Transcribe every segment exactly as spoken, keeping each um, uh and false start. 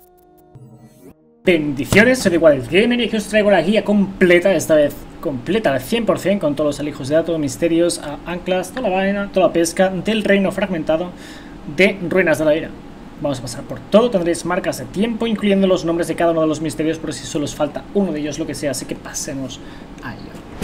Bendiciones, soy Wild Gamer y aquí os traigo la guía completa, esta vez completa al cien por cien, con todos los alijos de datos, misterios, anclas, toda la vaina, toda la pesca del reino fragmentado de Ruinas de la Ira. Vamos a pasar por todo, tendréis marcas de tiempo, incluyendo los nombres de cada uno de los misterios, por si solo os falta uno de ellos, lo que sea, así que pasemos a ello.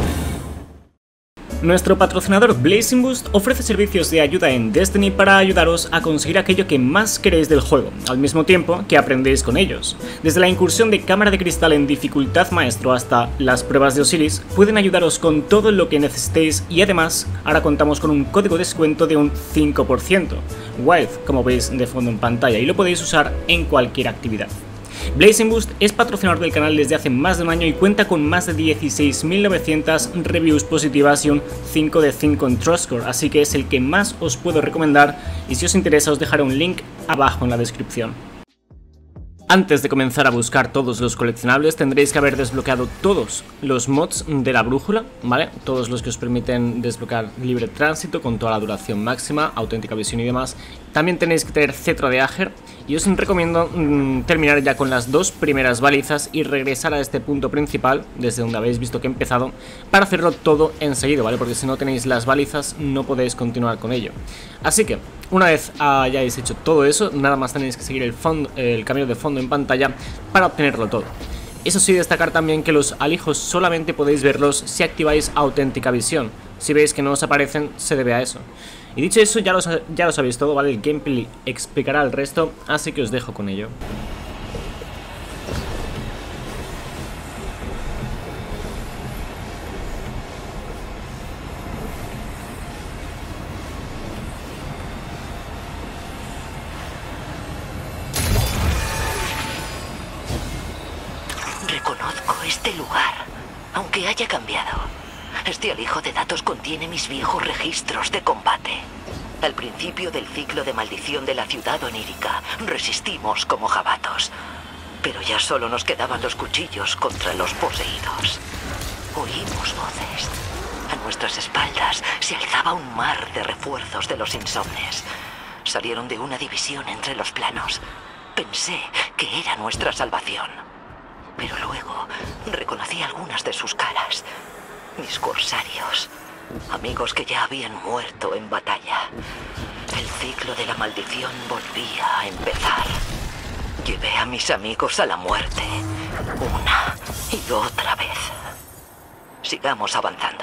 Nuestro patrocinador Blazing Boost ofrece servicios de ayuda en Destiny para ayudaros a conseguir aquello que más queréis del juego, al mismo tiempo que aprendéis con ellos. Desde la incursión de cámara de cristal en dificultad maestro hasta las pruebas de Osiris, pueden ayudaros con todo lo que necesitéis y además ahora contamos con un código de descuento de un cinco por ciento, Wild, como veis de fondo en pantalla, y lo podéis usar en cualquier actividad. Blazing Boost es patrocinador del canal desde hace más de un año y cuenta con más de dieciséis mil novecientas reviews positivas y un cinco de cinco en TrustScore, así que es el que más os puedo recomendar y si os interesa os dejaré un link abajo en la descripción. Antes de comenzar a buscar todos los coleccionables tendréis que haber desbloqueado todos los mods de la brújula, ¿vale? Todos los que os permiten desbloquear libre tránsito con toda la duración máxima, auténtica visión y demás. También tenéis que tener cetro de Ager y os recomiendo mmm, terminar ya con las dos primeras balizas y regresar a este punto principal, desde donde habéis visto que he empezado, para hacerlo todo enseguida, ¿vale? Porque si no tenéis las balizas no podéis continuar con ello. Así que, una vez hayáis hecho todo eso, nada más tenéis que seguir el, fondo, el camino de fondo en pantalla para obtenerlo todo. Eso sí, destacar también que los alijos solamente podéis verlos si activáis auténtica visión. Si veis que no os aparecen, se debe a eso. Y dicho eso, ya lo, ya lo sabéis todo, ¿vale? El gameplay explicará el resto, así que os dejo con ello. Reconozco este lugar, aunque haya cambiado. Este alijo de datos contiene mis viejos registros de combate. Al principio del ciclo de maldición de la ciudad onírica, resistimos como jabatos. Pero ya solo nos quedaban los cuchillos contra los poseídos. Oímos voces. A nuestras espaldas se alzaba un mar de refuerzos de los insomnes. Salieron de una división entre los planos. Pensé que era nuestra salvación. Pero luego reconocí algunas de sus caras. Mis corsarios. Amigos que ya habían muerto en batalla. El ciclo de la maldición volvía a empezar. Llevé a mis amigos a la muerte. Una y otra vez. Sigamos avanzando.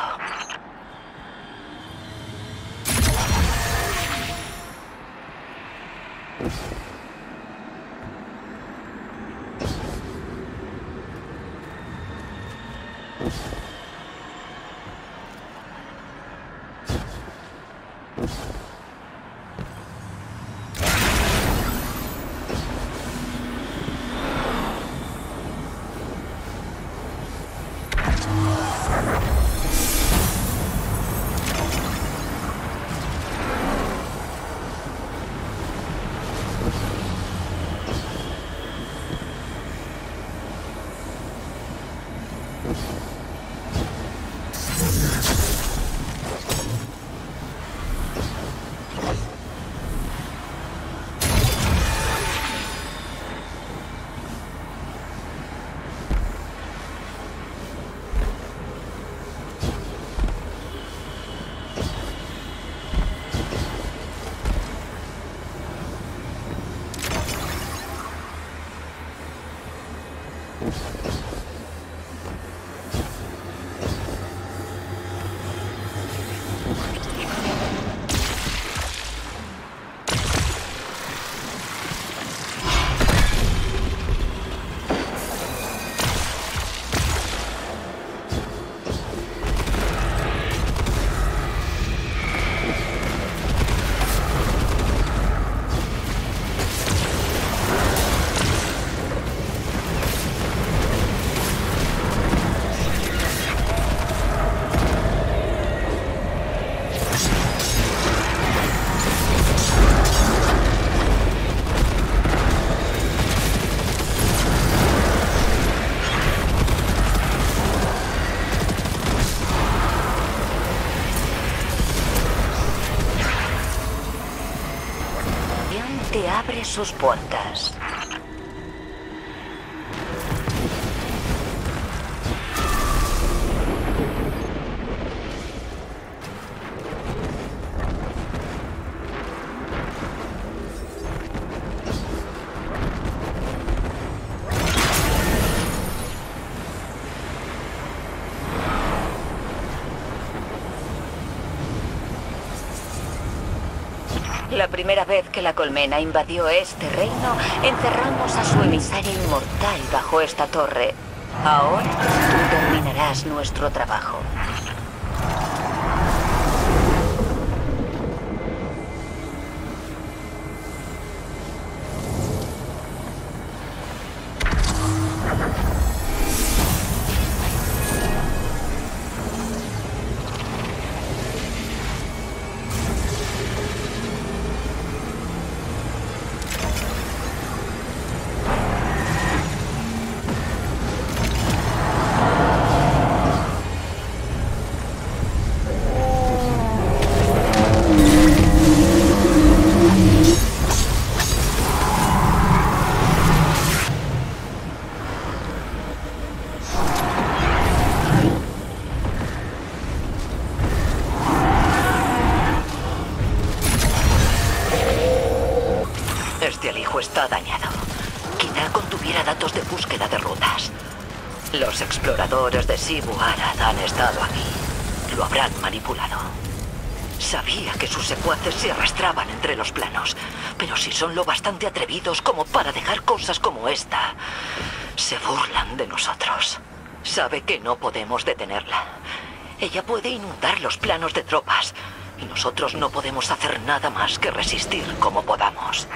te abre sus puertas. La primera vez que la colmena invadió este reino, encerramos a su emisaria inmortal bajo esta torre. Ahora tú terminarás nuestro trabajo. Este alijo está dañado. Quizá contuviera datos de búsqueda de rutas. Los exploradores de Xivu Arad han estado aquí. Lo habrán manipulado. Sabía que sus secuaces se arrastraban entre los planos, pero si son lo bastante atrevidos como para dejar cosas como esta, se burlan de nosotros. Sabe que no podemos detenerla. Ella puede inundar los planos de tropas, y nosotros no podemos hacer nada más que resistir como podamos.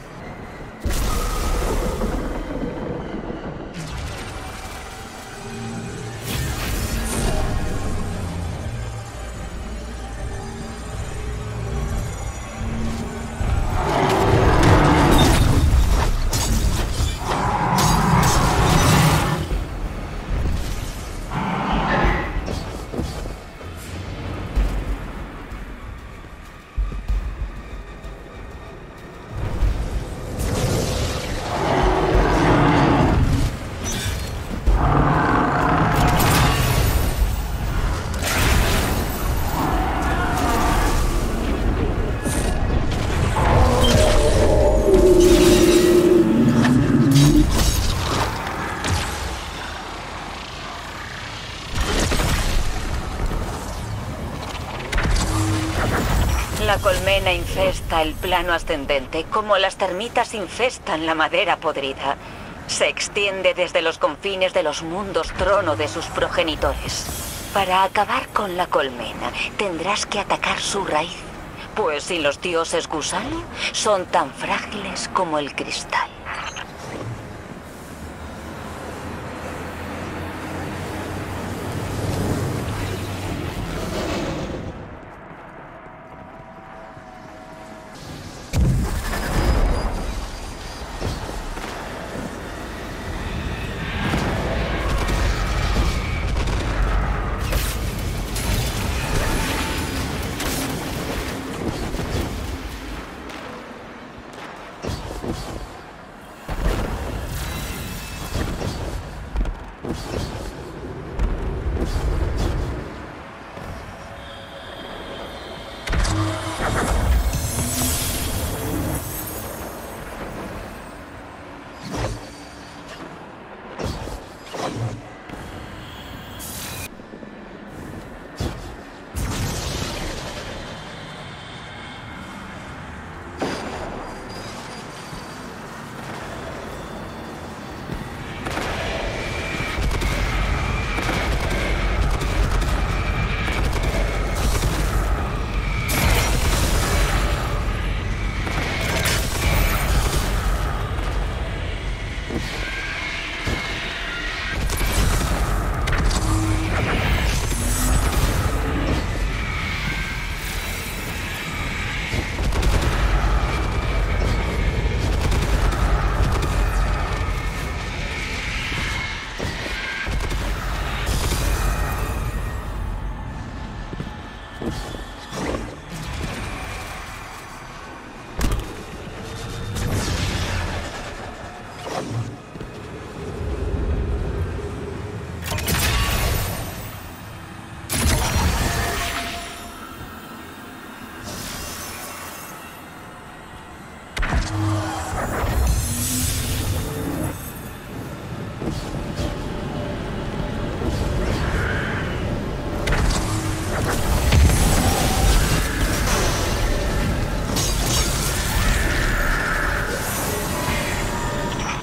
La colmena infesta el plano ascendente como las termitas infestan la madera podrida. Se extiende desde los confines de los mundos trono de sus progenitores. Para acabar con la colmena, tendrás que atacar su raíz, pues sin los dioses gusano son tan frágiles como el cristal.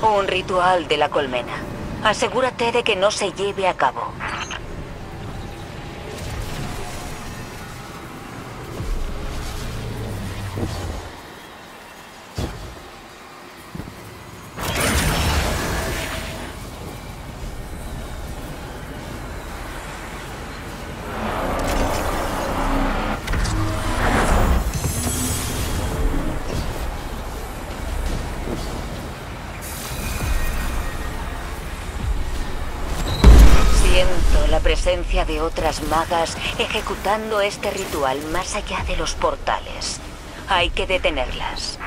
Un ritual de la colmena. Asegúrate de que no se lleve a cabo. Siento la presencia de otras magas ejecutando este ritual más allá de los portales. Hay que detenerlas.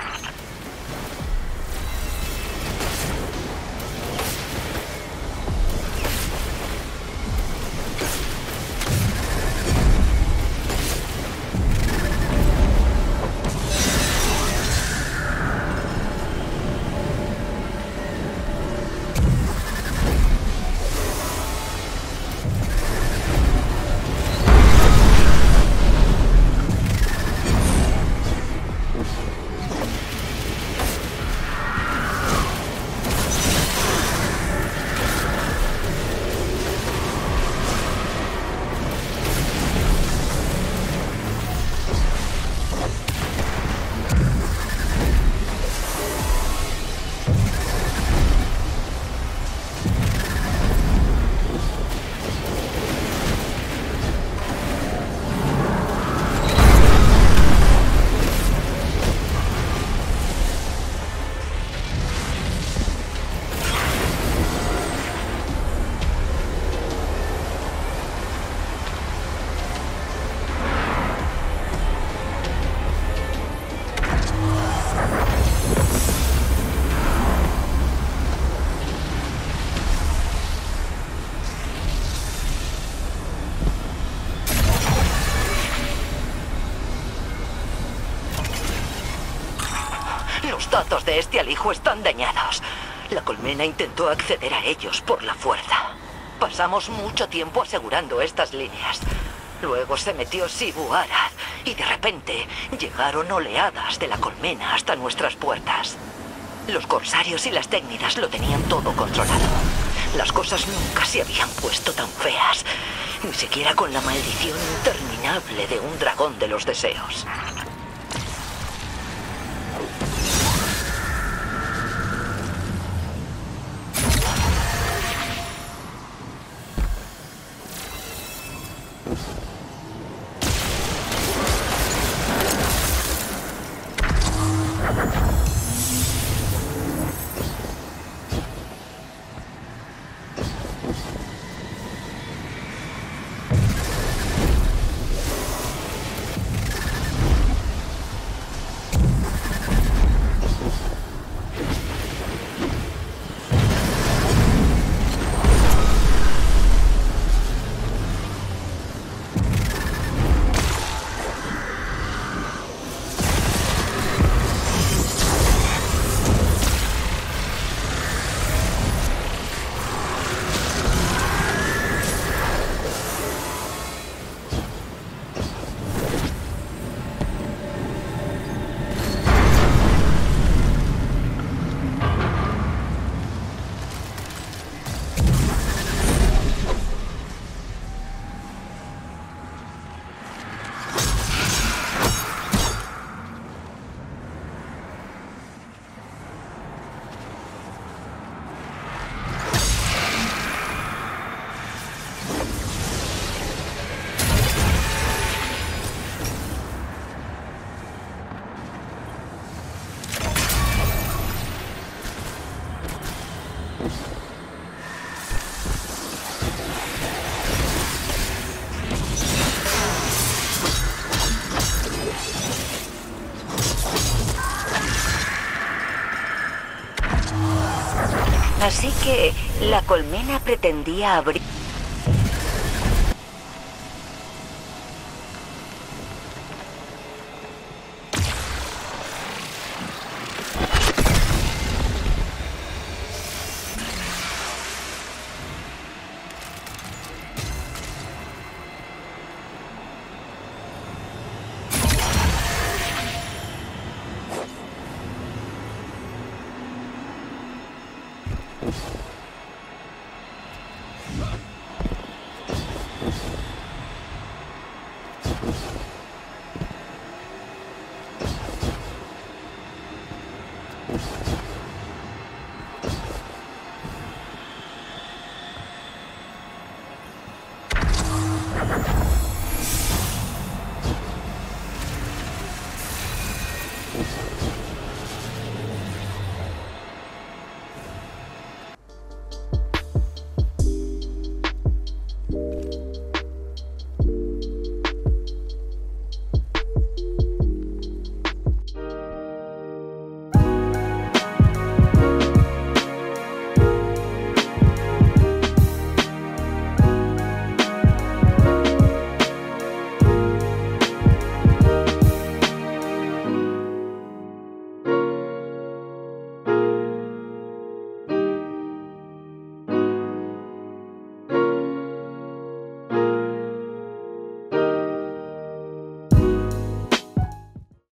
Los datos de este alijo están dañados. La colmena intentó acceder a ellos por la fuerza. Pasamos mucho tiempo asegurando estas líneas. Luego se metió Xivu Arath y de repente llegaron oleadas de la colmena hasta nuestras puertas. Los corsarios y las técnicas lo tenían todo controlado. Las cosas nunca se habían puesto tan feas, ni siquiera con la maldición interminable de un dragón de los deseos. Así que la colmena pretendía abrir...